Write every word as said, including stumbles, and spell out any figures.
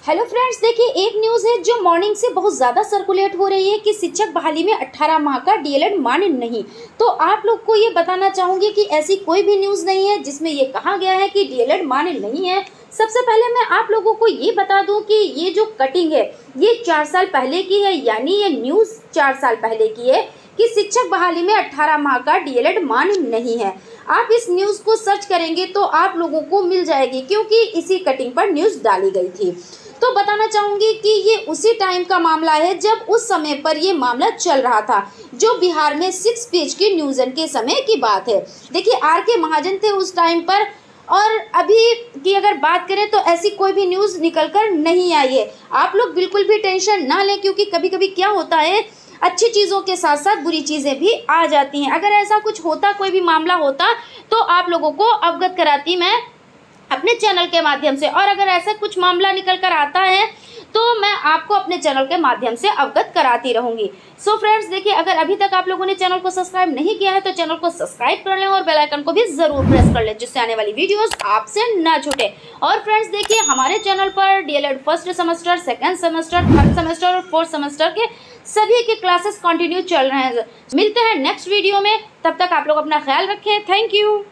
Hello friends, देखिए एक news है जो मॉर्निंग से बहुत ज़्यादा सर्कुलेट हो रही है कि शिक्षक बहाली में अठारह माह का डीएलएड मान्य नहीं। तो आप लोग को ये बताना चाहूँगी कि ऐसी कोई भी न्यूज़ नहीं है जिसमें ये कहा गया है कि डीएलएड मान्य नहीं है। सबसे पहले मैं आप लोगों को ये बता दूं कि ये जो कटिंग है ये चार साल पहले की है, यानी ये न्यूज़ चार साल पहले की है कि शिक्षक बहाली में अठारह माह का डीएलएड मान्य नहीं है। आप इस न्यूज़ को सर्च करेंगे तो आप लोगों को मिल जाएगी, क्योंकि इसी कटिंग पर न्यूज़ डाली गई थी। तो बताना चाहूँगी कि ये उसी टाइम का मामला है जब उस समय पर ये मामला चल रहा था, जो बिहार में सिक्स पेज की न्यूज़न के समय की बात है। देखिए आर के महाजन थे उस टाइम पर, और अभी की अगर बात करें तो ऐसी कोई भी न्यूज़ निकल कर नहीं आई है। आप लोग बिल्कुल भी टेंशन ना लें, क्योंकि कभी कभी क्या होता है, अच्छी चीज़ों के साथ साथ बुरी चीज़ें भी आ जाती हैं। अगर ऐसा कुछ होता, कोई भी मामला होता, तो आप लोगों को अवगत कराती मैं अपने चैनल के माध्यम से, और अगर ऐसा कुछ मामला निकल कर आता है तो मैं आपको अपने चैनल के माध्यम से अवगत कराती रहूंगी। सो फ्रेंड्स, देखिए अगर अभी तक आप लोगों ने चैनल को सब्सक्राइब नहीं किया है तो चैनल को सब्सक्राइब कर लें और बेल आइकन को भी जरूर प्रेस कर लें, जिससे आने वाली वीडियोस आपसे ना छूटे। और फ्रेंड्स देखिए, हमारे चैनल पर DElEd first semester, second semester, third semester और फोर्थ सेमेस्टर के सभी के क्लासेस कंटिन्यू चल रहे हैं। मिलते हैं नेक्स्ट वीडियो में, तब तक आप लोग अपना ख्याल रखें। Thank you.